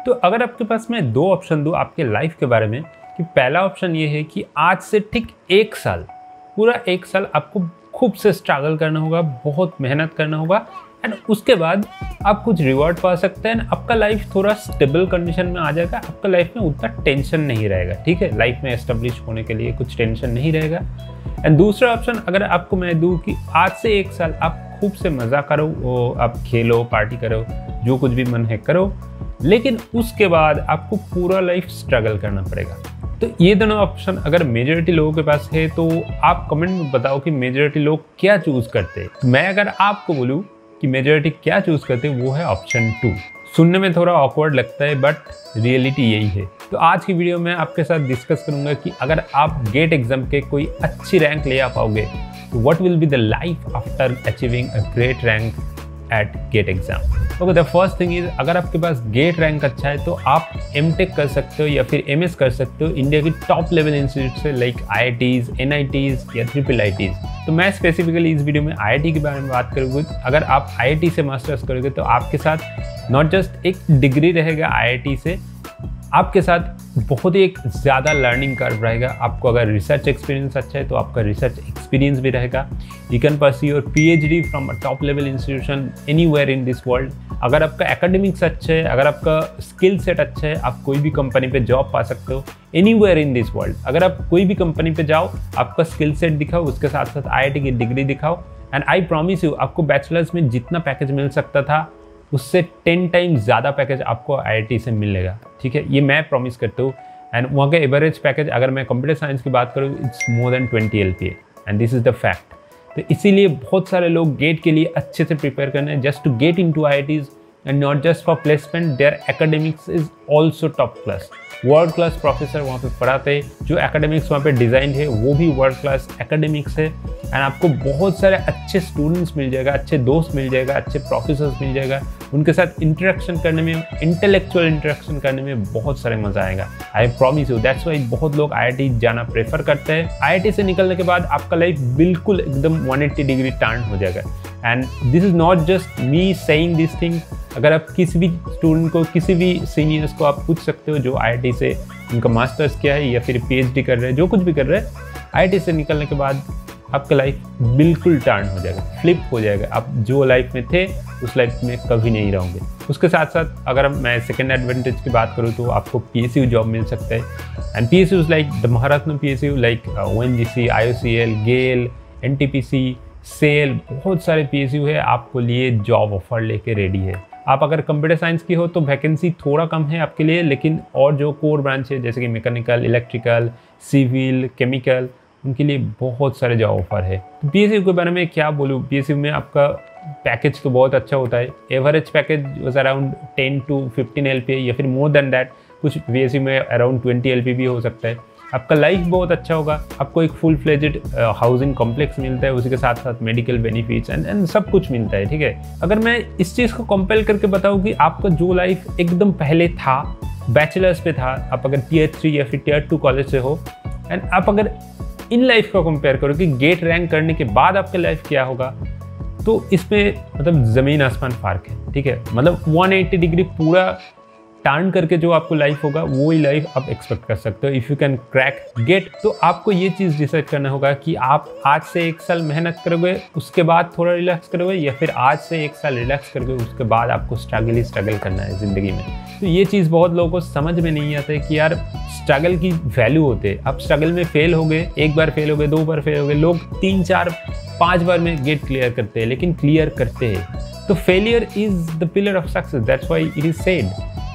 तो अगर आपके पास मैं 2 ऑप्शन दूँ आपके लाइफ के बारे में, कि पहला ऑप्शन ये है कि आज से ठीक 1 साल, पूरा 1 साल आपको खूब से स्ट्रगल करना होगा, बहुत मेहनत करना होगा, एंड उसके बाद आप कुछ रिवॉर्ड पा सकते हैं। आपका लाइफ थोड़ा स्टेबल कंडीशन में आ जाएगा, आपका लाइफ में उतना टेंशन नहीं रहेगा, ठीक है। लाइफ में एस्टेब्लिश होने के लिए कुछ टेंशन नहीं रहेगा। एंड दूसरा ऑप्शन अगर आपको मैं दूँ कि आज से 1 साल आप खूब से मज़ा करो, आप खेलो, पार्टी करो, जो कुछ भी मन है करो, लेकिन उसके बाद आपको पूरा लाइफ स्ट्रगल करना पड़ेगा। तो ये दोनों ऑप्शन अगर मेजॉरिटी लोगों के पास है तो आप कमेंट में बताओ कि मेजॉरिटी लोग क्या चूज़ करते हैं। तो मैं अगर आपको बोलूँ कि मेजॉरिटी क्या चूज़ करते हैं, वो है ऑप्शन 2। सुनने में थोड़ा ऑकवर्ड लगता है बट रियलिटी यही है। तो आज की वीडियो में आपके साथ डिस्कस करूंगा कि अगर आप गेट एग्जाम के कोई अच्छी रैंक ले आ पाओगे तो what will be the life after achieving a great rank at GATE exam. Okay, the first thing is, अगर आपके पास गेट रैंक अच्छा है तो आप एमटेक कर सकते हो या फिर एमएस कर सकते हो इंडिया की टॉप लेवल इंस्टीट्यूट से, लाइक आईआईटीज, एनआईटीज या ट्रिपल आईटीज। तो मैं स्पेसिफिकली इस वीडियो में आईआईटी के बारे में बात करूँगी। अगर आप आईआईटी से मास्टर्स करोगे तो आपके साथ नॉट जस्ट एक डिग्री रहेगा आईआईटी से, आपके साथ बहुत ही एक ज़्यादा लर्निंग कर्व रहेगा। आपको अगर रिसर्च एक्सपीरियंस अच्छा है तो आपका रिसर्च एक्सपीरियंस भी रहेगा। You can pursue your PhD from a top level institution anywhere in this world. अगर आपका एकेडमिक्स अच्छा है, अगर आपका स्किल सेट अच्छा है, आप कोई भी कंपनी पे जॉब पा सकते हो एनीवेयर इन दिस वर्ल्ड। अगर आप कोई भी कंपनी पे जाओ, आपका स्किल सेट दिखाओ, उसके साथ साथ आईआईटी की डिग्री दिखाओ, एंड आई प्रॉमिस यू आपको बैचलर्स में जितना पैकेज मिल सकता था उससे 10 टाइम्स ज़्यादा पैकेज आपको आईआईटी से मिलेगा, ठीक है। ये मैं प्रॉमिस करता हूँ। एंड वहाँ का एवरेज पैकेज अगर मैं कंप्यूटर साइंस की बात करूँ, it's more than 20 LPA, and this is the fact. तो इसीलिए बहुत सारे लोग गेट के लिए अच्छे से प्रिपेयर करने हैं, just to get into IITs and not just for placement. Their academics is also top class, world class professor वहाँ पे पढ़ाते हैं। जो एकेडमिक्स वहाँ पे डिज़ाइन है वो भी वर्ल्ड क्लास एकेडमिक्स है, एंड आपको बहुत सारे अच्छे स्टूडेंट्स मिल जाएगा, अच्छे दोस्त मिल जाएगा, अच्छे प्रोफेसर्स मिल जाएगा। उनके साथ इंटरेक्शन करने में, इंटेलेक्चुअल इंटरेक्शन करने में बहुत सारे मजा आएगा। I promise you, that's why बहुत लोग आईआईटी जाना प्रेफर करते हैं। आईआईटी से निकलने के बाद आपका लाइफ बिल्कुल एकदम 180 डिग्री टर्न हो जाएगा। And this is not just me saying this thing. अगर आप किसी भी स्टूडेंट को, किसी भी सीनियर्स को आप पूछ सकते हो जो आईआईटी से उनका मास्टर्स किया है या फिर पीएचडी कर रहे हैं, जो कुछ भी कर रहे हैं, आईआईटी से निकलने के बाद आपका लाइफ बिल्कुल टर्न हो जाएगा, फ्लिप हो जाएगा। आप जो लाइफ में थे उस लाइफ में कभी नहीं रहोगे। उसके साथ साथ अगर मैं सेकेंड एडवांटेज की बात करूँ तो आपको पीएसयू जॉब मिल सकता है। And PSU is like the Maharatna PSU, like ONGC, IOCL, GAIL, NTPC, SAIL, बहुत सारे पीएसयू है आपको लिए जॉब ऑफर लेके रेडी है। आप अगर कंप्यूटर साइंस की हो तो वैकेंसी थोड़ा कम है आपके लिए, लेकिन और जो कोर ब्रांच है जैसे कि मैकेनिकल, इलेक्ट्रिकल, सिविल, केमिकल, उनके लिए बहुत सारे जॉब ऑफर है। तो पीएसयू के बारे में क्या बोलूँ, पीएसयू में आपका पैकेज तो बहुत अच्छा होता है। Average package was around 10 to 15 LPA या फिर मोर देन दैट, कुछ पीएसयू में अराउंड 20 LPA भी हो सकता है। आपका लाइफ बहुत अच्छा होगा, आपको एक फुल फ्लेजेड हाउसिंग कॉम्प्लेक्स मिलता है, उसी के साथ साथ मेडिकल बेनिफिट्स एंड सब कुछ मिलता है, ठीक है। अगर मैं इस चीज़ को कंपेयर करके बताऊँ कि आपका जो लाइफ एकदम पहले था, बैचलर्स पे था, आप अगर Tier 3 या फिर Tier 2 कॉलेज से हो, एंड आप अगर इन लाइफ को कंपेयर करो कि गेट रैंक करने के बाद आपका लाइफ क्या होगा, तो इसमें मतलब ज़मीन आसमान फ़र्क है, ठीक है। मतलब 180 डिग्री पूरा टर्न करके जो आपको लाइफ होगा वो ही लाइफ आप एक्सपेक्ट कर सकते हो if you can crack GATE. तो आपको ये चीज़ डिसाइड करना होगा कि आप आज से 1 साल मेहनत करोगे, उसके बाद थोड़ा रिलैक्स करोगे, या फिर आज से 1 साल रिलैक्स करोगे, उसके बाद आपको स्ट्रगल ही स्ट्रगल करना है ज़िंदगी में। तो ये चीज़ बहुत लोगों को समझ में नहीं आता है कि यार स्ट्रगल की वैल्यू होते है। आप स्ट्रगल में फेल हो गए, 1 बार फेल हो गए, 2 बार फेल हो गए, लोग 3, 4, 5 बार में गेट क्लियर करते हैं, लेकिन क्लियर करते हैं। तो failure is the pillar of success, that's why it is said.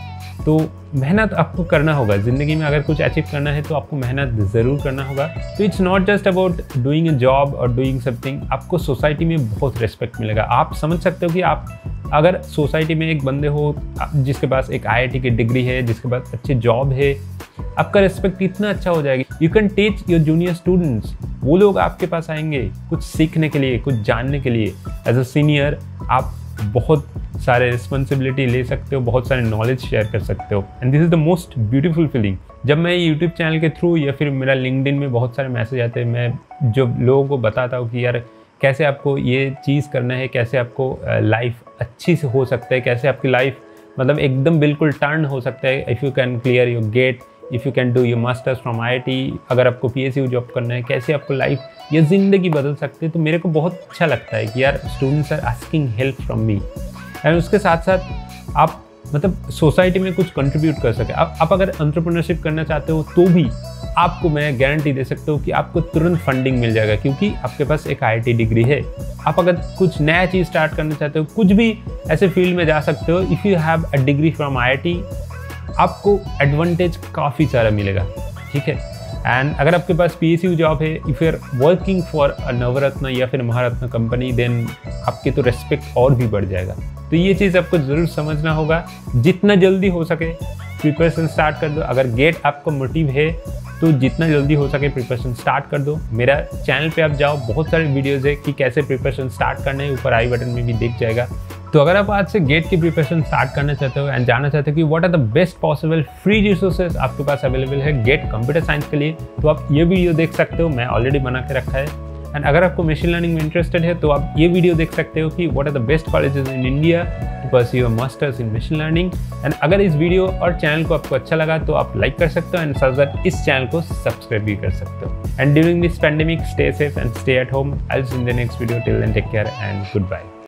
तो मेहनत आपको करना होगा ज़िंदगी में, अगर कुछ अचीव करना है तो आपको मेहनत ज़रूर करना होगा। तो it's not just about doing a job और डूइंग समथिंग। आपको सोसाइटी में बहुत रिस्पेक्ट मिलेगा। आप समझ सकते हो कि आप अगर सोसाइटी में एक बंदे हो जिसके पास एक आईआईटी की डिग्री है, जिसके पास अच्छी जॉब है, आपका रिस्पेक्ट इतना अच्छा हो जाएगा। You can teach your junior students, वो लोग आपके पास आएंगे कुछ सीखने के लिए, कुछ जानने के लिए। एज अ सीनियर आप बहुत सारे रिस्पॉन्सिबिलिटी ले सकते हो, बहुत सारे नॉलेज शेयर कर सकते हो, and this is the most beautiful feeling. जब मैं यूट्यूब चैनल के थ्रू या फिर मेरा लिंक्डइन में बहुत सारे मैसेज आते हैं, मैं जो लोगों को बताता हूँ कि यार कैसे आपको ये चीज़ करना है, कैसे आपको लाइफ अच्छी से हो सकता है, कैसे आपकी लाइफ मतलब एकदम बिल्कुल टर्न हो सकता है if you can clear your GATE, if you can do your masters from IIT। अगर आपको PSU जॉब करना है, कैसे आपको लाइफ या ज़िंदगी बदल सकती है। तो मेरे को बहुत अच्छा लगता है कि यार students are asking help from me, and उसके साथ साथ आप मतलब सोसाइटी में कुछ कंट्रीब्यूट कर सके। आप अगर एंटरप्रेन्योरशिप करना चाहते हो तो भी आपको मैं गारंटी दे सकता हूँ कि आपको तुरंत फंडिंग मिल जाएगा, क्योंकि आपके पास एक IIT डिग्री है। आप अगर कुछ नया चीज़ स्टार्ट करना चाहते हो, कुछ भी ऐसे फील्ड में जा सकते हो। If you have a degree from IIT, आपको एडवांटेज काफ़ी सारा मिलेगा, ठीक है। एंड अगर आपके पास PSU जॉब है, if you are working for a Navratna या फिर महारत्न कंपनी, देन आपकी तो रेस्पेक्ट और भी बढ़ जाएगा। तो ये चीज़ आपको ज़रूर समझना होगा। जितना जल्दी हो सके प्रिपरेशन स्टार्ट कर दो। अगर गेट आपको मोटिव है तो जितना जल्दी हो सके प्रिपरेशन स्टार्ट कर दो। मेरा चैनल पे आप जाओ, बहुत सारे वीडियोज़ है कि कैसे प्रिपरेशन स्टार्ट करना है, ऊपर आई बटन में भी दिख जाएगा। तो अगर आप आज से गेट की प्रिपरेशन स्टार्ट करना चाहते हो एंड जानना चाहते हो कि what are the best possible free resources आपके पास अवेलेबल है गेट कंप्यूटर साइंस के लिए, तो आप ये वीडियो देख सकते हो। मैं ऑलरेडी बना के रखा है। एंड अगर आपको मशीन लर्निंग में इंटरेस्टेड है तो आप ये वीडियो देख सकते हो कि what are the best colleges in India to pursue your masters in machine learning. And अगर इस वीडियो और चैनल को आपको अच्छा लगा तो आप लाइक कर सकते हो, एंड साथ साथ इस चैनल को सब्सक्राइब भी कर सकते हो। And during this pandemic stay safe and stay at home. I will see you in the next video. Till then take care and good bye.